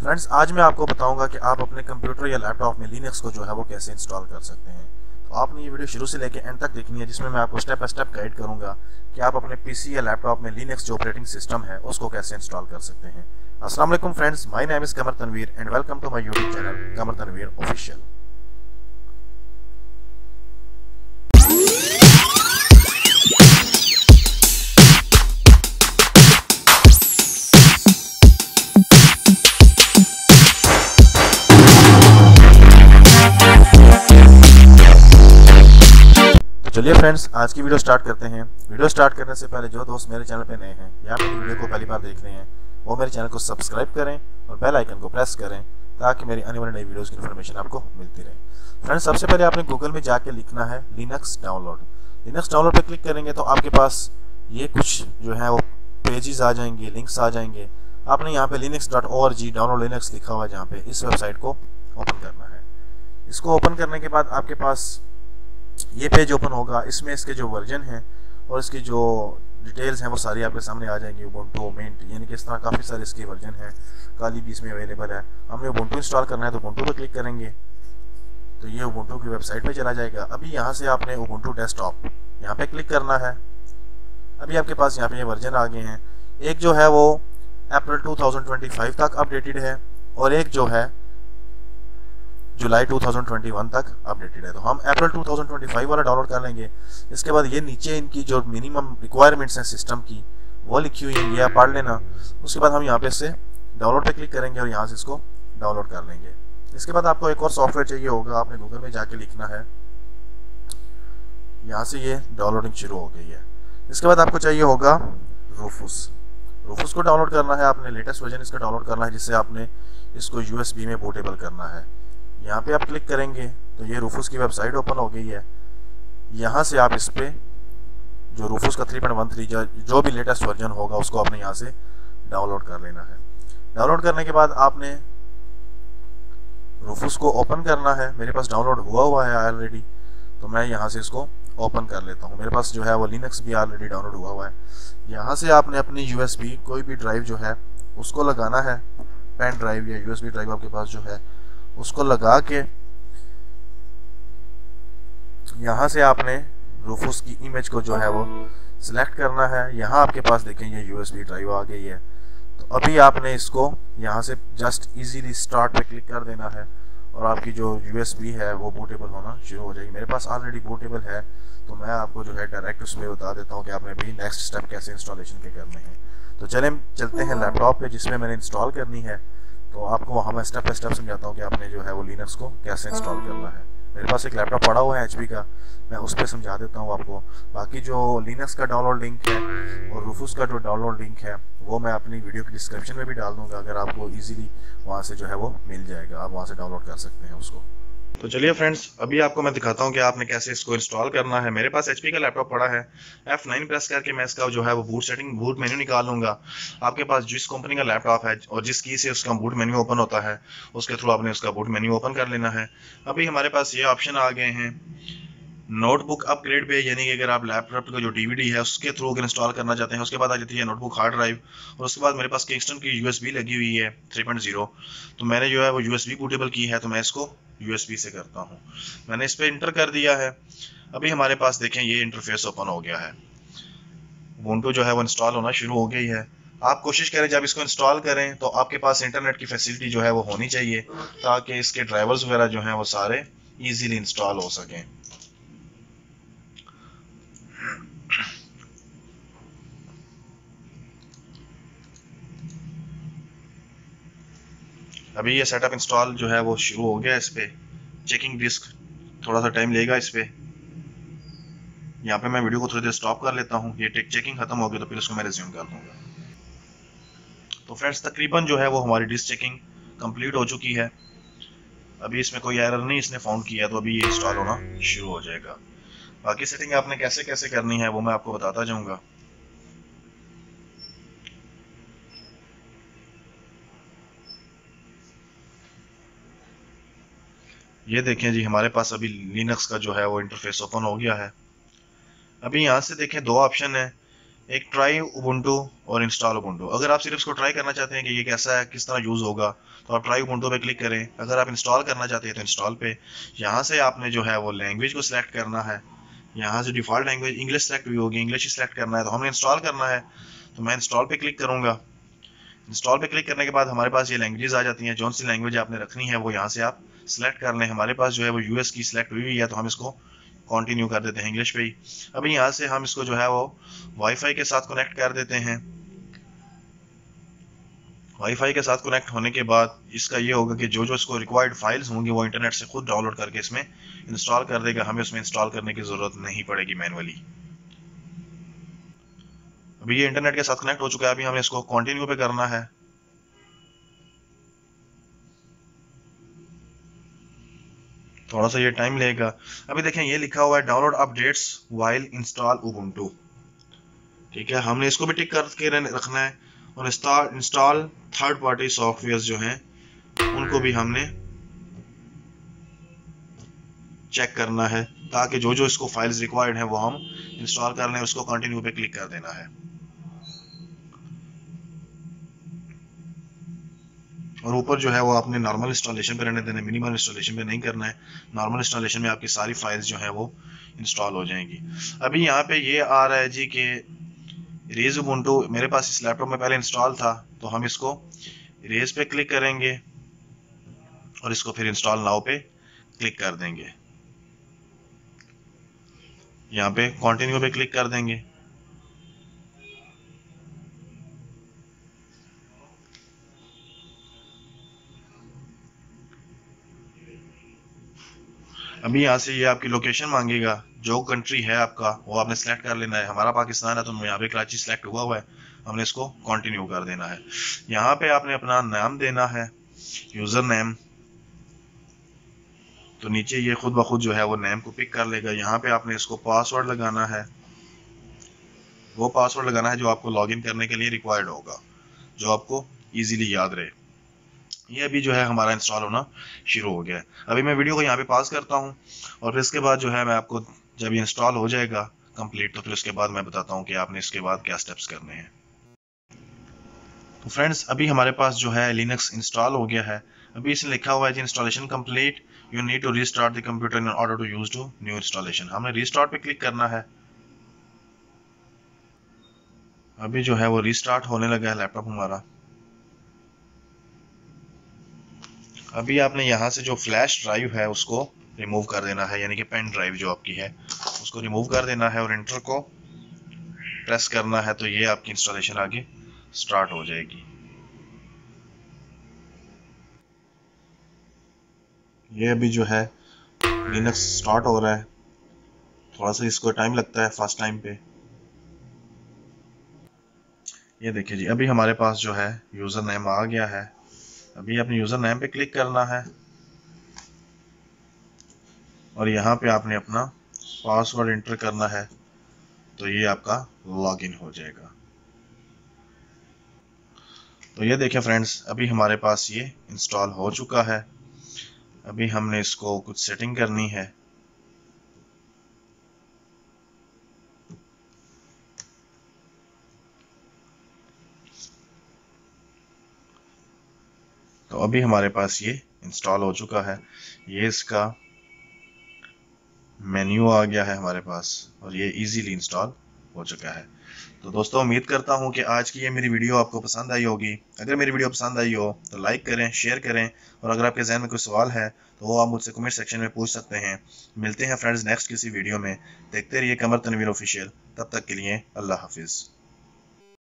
Friends, आज मैं आपको बताऊंगा कि आप अपने कंप्यूटर या लैपटॉप में लिनक्स को जो है वो कैसे इंस्टॉल कर सकते हैं। तो आपने ये वीडियो शुरू से लेकर एंड तक देखनी है, जिसमें मैं आपको स्टेप बाय स्टेप गाइड करूंगा कि आप अपने पीसी या लैपटॉप में लिनक्स जो ऑपरेटिंग सिस्टम है उसको कैसे इंस्टॉल कर सकते हैं। अस्सलाम वालेकुम friends, my name is Qamar Tanveer and welcome to my YouTube channel Qamar Tanveer official. चलिए फ्रेंड्स, आज की वीडियो स्टार्ट करते हैं। वीडियो स्टार्ट करने से पहले जो दोस्त मेरे चैनल पे नए हैं या मेरी वीडियो को पहली बार देख रहे हैं, वो मेरे चैनल को सब्सक्राइब करें और बेल आइकन को प्रेस करें ताकि मेरी आने वाली नई वीडियोस की इन्फॉर्मेशन आपको मिलती रहे। फ्रेंड्स, सबसे पहले आपने गूगल में जाके लिखना है लिनक्स डाउनलोड। लिनक्स डाउनलोड पे क्लिक करेंगे तो आपके पास ये कुछ जो है वो पेजेस आ जाएंगे, लिंक्स आ जाएंगे। आपने यहाँ पे linux.org डाउनलोड लिनक्स लिखा हुआ है, जहाँ पे इस वेबसाइट को ओपन करना है। इसको ओपन करने के बाद आपके पास ये पेज ओपन होगा। इसमें इसके जो वर्जन है और इसकी जो डिटेल्स हैं वो सारी आपके सामने आ जाएंगी। उबुंटू, मिंट, यानी कि इस तरह काफ़ी सारे इसके वर्जन हैं। काली भी इसमें अवेलेबल है। हमने उबुंटू इंस्टॉल करना है तो उबुंटू पर क्लिक करेंगे तो ये उबुंटू की वेबसाइट पे चला जाएगा। अभी यहाँ से आपने उबुंटू डेस्कटॉप यहाँ पे क्लिक करना है। अभी आपके पास यहाँ पे ये वर्जन आ गए हैं। एक जो है वो अप्रैल 2025 तक अपडेटेड है और एक जो है जुलाई 2021 तक अपडेटेड है। तो हम अप्रैल 2025 वाला डाउनलोड कर लेंगे। इसके बाद ये नीचे इनकी जो मिनिमम रिक्वायरमेंट्स हैं सिस्टम की वो लिखी हुई है, ये आप पढ़ लेना। उसके बाद हम यहाँ पे से डाउनलोड पे क्लिक करेंगे और यहाँ से इसको डाउनलोड कर लेंगे। इसके बाद आपको एक और सॉफ्टवेयर चाहिए होगा। आपने गूगल में जाके लिखना है। यहाँ से ये डाउनलोडिंग शुरू हो गई है। इसके बाद आपको चाहिए होगा रूफूस। रूफूस को डाउनलोड करना है। आपने लेटेस्ट वर्जन इसका डाउनलोड करना है, जिससे आपने इसको USB में पोर्टेबल करना है। यहाँ पे आप क्लिक करेंगे तो ये रूफूस की वेबसाइट ओपन हो गई है। यहाँ से आप इस पे जो रूफूस का 3.13 जो भी लेटेस्ट वर्जन होगा उसको आपने यहाँ से डाउनलोड कर लेना है। डाउनलोड करने के बाद आपने रूफूस को ओपन करना है। मेरे पास डाउनलोड हुआ है ऑलरेडी, तो मैं यहाँ से इसको ओपन कर लेता हूँ। मेरे पास जो है वो लिनक्स भी ऑलरेडी डाउनलोड हुआ है। यहाँ से आपने अपनी USB कोई भी ड्राइव जो है उसको लगाना है। पेन ड्राइव या USB ड्राइव आपके पास जो है उसको लगा के यहाँ से आपने रूफूस की इमेज को जो है वो सिलेक्ट करना है। यहाँ आपके पास देखें ये USB ड्राइव आ गई है। तो अभी आपने इसको यहाँ से जस्ट इजीली स्टार्ट पे क्लिक कर देना है और आपकी जो USB है वो बूटेबल होना शुरू हो जाएगी। मेरे पास ऑलरेडी बूटेबल है, तो मैं आपको जो है डायरेक्ट उसमें बता देता हूँ कि आपने भी नेक्स्ट स्टेप कैसे इंस्टॉलेशन के करने हैं। तो चलते हैं लैपटॉप पे जिसमें मैंने इंस्टॉल करनी है। तो आपको वहाँ मैं स्टेप बाय स्टेप समझाता हूँ कि आपने जो है वो लिनक्स को कैसे इंस्टॉल करना है। मेरे पास एक लैपटॉप पड़ा हुआ है HP का, मैं उस पर समझा देता हूँ आपको। बाकी जो लिनक्स का डाउनलोड लिंक है और रूफूस का जो डाउनलोड लिंक है वो मैं अपनी वीडियो की डिस्क्रिप्शन में भी डाल दूँगा। अगर आपको ईजिली वहाँ से जो है वो मिल जाएगा, आप वहाँ से डाउनलोड कर सकते हैं उसको। तो चलिए फ्रेंड्स, अभी आपको मैं दिखाता हूँ कि आपने कैसे इसको इंस्टॉल करना है। मेरे पास HP का लैपटॉप पड़ा है। F9 प्रेस करके मैं इसका जो है वो बूट मेन्यू निकाल लूँगा। आपके पास जिस कंपनी का लैपटॉप है और जिस की से उसका बूट मेन्यू ओपन होता है उसके थ्रू आपने उसका बूट मेन्यू ओपन कर लेना है। अभी हमारे पास ये ऑप्शन आ गए हैं नोटबुक अपग्रेड पे, यानी कि अगर आप लैपटॉप का जो DVD है उसके थ्रू अगर इंस्टॉल करना चाहते हैं। उसके बाद आ जाती है नोटबुक हार्ड ड्राइव और उसके बाद मेरे पास किंगस्टन की USB लगी हुई है 3.0। तो मैंने जो है वो USB बूटेबल की है, तो मैं इसको USB से करता हूँ। मैंने इस पर इंटर कर दिया है। अभी हमारे पास देखें ये इंटरफेस ओपन हो गया है। उबुंटू जो है वो इंस्टॉल होना शुरू हो गई है। आप कोशिश करें जब इसको इंस्टॉल करें तो आपके पास इंटरनेट की फैसिलिटी जो है वो होनी चाहिए, ताकि इसके ड्राइवर्स वगैरह जो हैं वो सारे ईजिली इंस्टॉल हो सकें। अभी ये सेटअप इंस्टॉल जो है वो शुरू हो गया। इस पे चेकिंग डिस्क थोड़ा सा टाइम लेगा। इस पे यहाँ पे मैं वीडियो को थोड़ी देर स्टॉप कर लेता हूँ। ये चेकिंग खत्म हो गई तो फिर इसको मैं रिज्यूम कर दूंगा। तो फ्रेंड्स, तकरीबन जो है वो हमारी डिस्क चेकिंग कंप्लीट हो चुकी है। अभी इसमें कोई एरर नहीं इसने फाउंड किया, तो अभी ये इंस्टॉल होना शुरू हो जाएगा। बाकी सेटिंग आपने कैसे कैसे करनी है वो मैं आपको बताता जाऊंगा। ये देखें जी, हमारे पास अभी लिनक्स का जो है वो इंटरफेस ओपन हो गया है। अभी यहाँ से देखें दो ऑप्शन है, एक ट्राई उबुंटू और इंस्टॉल उबुंटू। अगर आप सिर्फ इसको ट्राई करना चाहते हैं कि ये कैसा है, किस तरह यूज़ होगा, तो आप ट्राई उबुंटू पे क्लिक करें। अगर आप इंस्टॉल करना चाहते हैं तो इंस्टॉल पे, यहाँ से आपने जो है वो लैंग्वेज को सिलेक्ट करना है। यहाँ से डिफ़ॉल्ट लैंग्वेज इंग्लिश सेलेक्ट हुई होगी, इंग्लिश ही सिलेक्ट करना है। तो हमने इंस्टॉल करना है, तो मैं इंस्टॉल पे क्लिक करूँगा। इंस्टॉल पे क्लिक करने के बाद हमारे पास ये लैंग्वेजेस आ जाती हैं। जौन सी लैंग्वेज आपने रखनी है वो यहाँ से आप सिलेक्ट कर लें। हमारे पास जो है वो यूएस की सिलेक्ट हुई है, तो हम इसको कंटिन्यू कर देते हैं इंग्लिश पे ही। अभी यहाँ से हम इसको जो है वो वाईफाई के साथ कनेक्ट कर देते हैं। वाईफाई के साथ कनेक्ट होने के बाद इसका ये होगा कि जो जो इसको रिक्वायर्ड फाइल्स होंगी वो इंटरनेट से खुद डाउनलोड करके इसमें इंस्टॉल कर देगा। हमें उसमें इंस्टॉल करने की ज़रूरत नहीं पड़ेगी मैनुअली। अभी ये इंटरनेट के साथ कनेक्ट हो चुका है। अभी हमें इसको कंटिन्यू पे करना है। थोड़ा सा ये टाइम लेगा। अभी देखें ये लिखा हुआ है download updates while install Ubuntu. ठीक है, हमने इसको भी टिक करके रखना है। और इंस्टॉल थर्ड पार्टी सॉफ्टवेयर जो हैं उनको भी हमने चेक करना है, ताकि जो जो इसको फाइल्स रिक्वायर्ड हैं वो हम इंस्टॉल कर लें। उसको कंटिन्यू पे क्लिक कर देना है। और ऊपर जो है वो आपने नॉर्मल इंस्टॉलेशन पे रहने देना है, मिनिमल इंस्टॉलेशन पे नहीं करना है। नॉर्मल इंस्टॉलेशन में आपकी सारी फाइल्स जो हैं वो इंस्टॉल हो जाएंगी। अभी यहाँ पे ये आ रहा है जी कि इरेज उबुंटू मेरे पास इस लैपटॉप में पहले इंस्टॉल था, तो हम इसको इरेज पे क्लिक करेंगे और इसको फिर इंस्टॉल नाउ पे क्लिक कर देंगे। यहाँ पे कंटिन्यू पे क्लिक कर देंगे। अभी यहाँ से ये आपकी लोकेशन मांगेगा, जो कंट्री है आपका वो आपने सेलेक्ट कर लेना है। हमारा पाकिस्तान है तो यहाँ पे कराची सेलेक्ट हुआ है, हमने इसको कंटिन्यू कर देना है। यहाँ पे आपने अपना नाम देना है, यूज़र नेम। तो नीचे ये खुद ब खुद जो है वो नेम को पिक कर लेगा। यहाँ पे आपने इसको पासवर्ड लगाना है, वो पासवर्ड लगाना है जो आपको लॉगिन करने के लिए रिक्वायर्ड होगा, जो आपको इजीली याद रहे। ये अभी जो है हमारा इंस्टॉल होना शुरू हो गया है। अभी मैं वीडियो को यहाँ पे पॉज करता हूँ और फिर इसके बाद जो है मैं आपको जब ये इंस्टॉल हो जाएगा कंप्लीट, तो फिर उसके बाद मैं बताता हूँ कि आपने इसके बाद क्या स्टेप्स करने हैं। तो फ्रेंड्स अभी हमारे पास जो है लिनक्स इंस्टॉल हो गया है। अभी इसमें लिखा हुआ है जी installation complete, you need to restart the computer in order to use to new installation. हमने रीस्टार्ट पे क्लिक करना है। अभी जो है वो रीस्टार्ट होने लगा है लैपटॉप हमारा। अभी आपने यहाँ से जो फ्लैश ड्राइव है उसको रिमूव कर देना है, यानी कि पेन ड्राइव जो आपकी है उसको रिमूव कर देना है और इंटर को प्रेस करना है। तो ये आपकी इंस्टॉलेशन आगे स्टार्ट हो जाएगी। ये अभी जो है लिनक्स स्टार्ट हो रहा है, थोड़ा सा इसको टाइम लगता है फर्स्ट टाइम पे। ये देखिए जी अभी हमारे पास जो है यूज़र नेम आ गया है। अभी अपने यूज़र नेम पे क्लिक करना है और यहाँ पे आपने अपना पासवर्ड इंटर करना है, तो ये आपका लॉगिन हो जाएगा। तो ये देखिए फ्रेंड्स अभी हमारे पास ये इंस्टॉल हो चुका है। अभी हमने इसको कुछ सेटिंग करनी है। तो अभी हमारे पास ये इंस्टॉल हो चुका है। ये इसका मेन्यू आ गया है हमारे पास और ये इजीली इंस्टॉल हो चुका है। तो दोस्तों उम्मीद करता हूँ कि आज की ये मेरी वीडियो आपको पसंद आई होगी। अगर मेरी वीडियो पसंद आई हो तो लाइक करें, शेयर करें और अगर आपके जहन में कोई सवाल है तो वो आप मुझसे कमेंट सेक्शन में पूछ सकते हैं। मिलते हैं फ्रेंड्स नेक्स्ट किसी वीडियो में। देखते रहिए कमर तनवीर ऑफिशियल। तब तक के लिए अल्लाह हाफिज़।